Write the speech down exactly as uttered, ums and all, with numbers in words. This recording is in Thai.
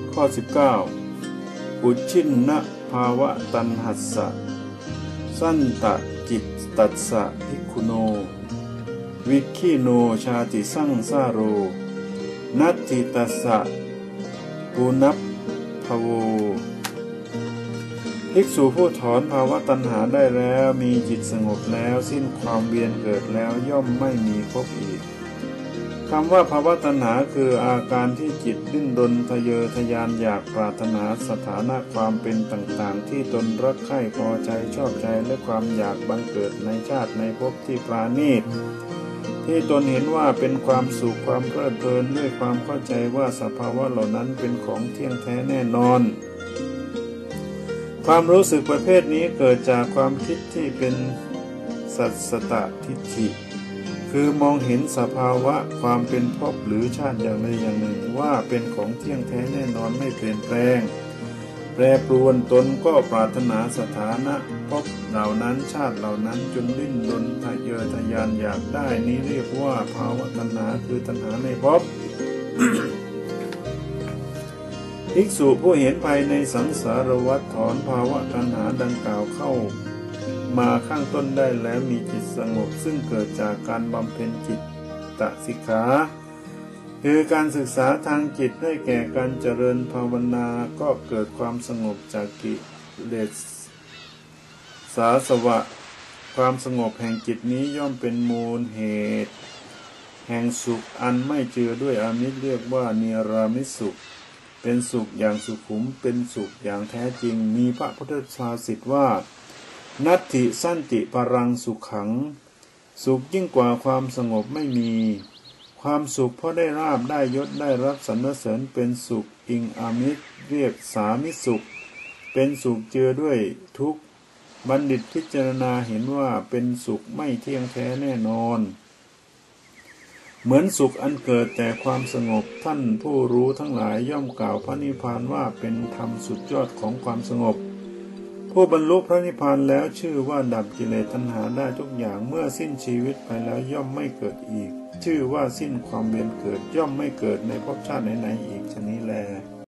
ข้อสิบเก้าอุชินนะภาวะตัณหัสสะสันตจิตตัสสะภิกขุโนวิคิโนชาติสังสาโรนัตถิตัสสะปุนัพพโวภิกษุผู้ถอนภาวะตัณหาได้แล้วมีจิตสงบแล้วสิ้นความเวียนเกิดแล้วย่อมไม่มีภพอีกคำว่าภาวะตัณหาคืออาการที่จิตดิ้นรนทะเยอทะยานอยากปรารถนาสถานะความเป็นต่างๆที่ตนรักใคร่พอใจชอบใจและความอยากบังเกิดในชาติในภพที่ปราณีตที่ตนเห็นว่าเป็นความสุขความเพลิดเพลินด้วยความเข้าใจว่าสภาวะเหล่านั้นเป็นของเที่ยงแท้แน่นอนความรู้สึกประเภทนี้เกิดจากความคิดที่เป็นสัสสตทิฏฐิคือมองเห็นสภาวะความเป็นภพหรือชาติอย่างใดอย่างหนึ่งว่าเป็นของเที่ยงแท้แน่นอนไม่เปลี่ยนแปลงแปรปรวนตนก็ปรารถนาสถานะภพเหล่านั้นชาติเหล่านั้นจนดิ้นรนทะเยอทะยานอยากได้นี้เรียกว่าภาวะตัณหาคือตัณหาในภพ ภิกษุผู้เห็นภายในสังสารวัฏถอนภาวะตัณหาดังกล่าวเข้ามาข้างต้นได้แล้วมีจิตสงบซึ่งเกิดจากการบำเพ็ญจิตตสิกขาคือการศึกษาทางจิตให้แก่การเจริญภาวนาก็เกิดความสงบจากกิเลสสาสวะความสงบแห่งจิตนี้ย่อมเป็นมูลเหตุแห่งสุขอันไม่เจือด้วยอามิตรเรียกว่าเนรามิตสุขเป็นสุขอย่างสุขุมเป็นสุขอย่างแท้จริงมีพระพุทธภาษิตว่านัตถิสันติปรังสุขขังสุขยิ่งกว่าความสงบไม่มีความสุขเพราะได้ราบได้ยศได้รับสรรเสริญเป็นสุขอิงอามิตรเรียกสามิตรสุขเป็นสุขเจือด้วยทุกข์บัณฑิตพิจารณาเห็นว่าเป็นสุขไม่เที่ยงแท้แน่นอนเหมือนสุขอันเกิดแต่ความสงบท่านผู้รู้ทั้งหลายย่อมกล่าวพระนิพพานว่าเป็นธรรมสุดยอดของความสงบผู้บรรลุพระนิพพานแล้วชื่อว่าดับกิเลสตัณหาได้ทุกอย่างเมื่อสิ้นชีวิตไปแล้วย่อมไม่เกิดอีกชื่อว่าสิ้นความเวียนเกิดย่อมไม่เกิดในภพชาติไหนๆอีกฉะนี้แล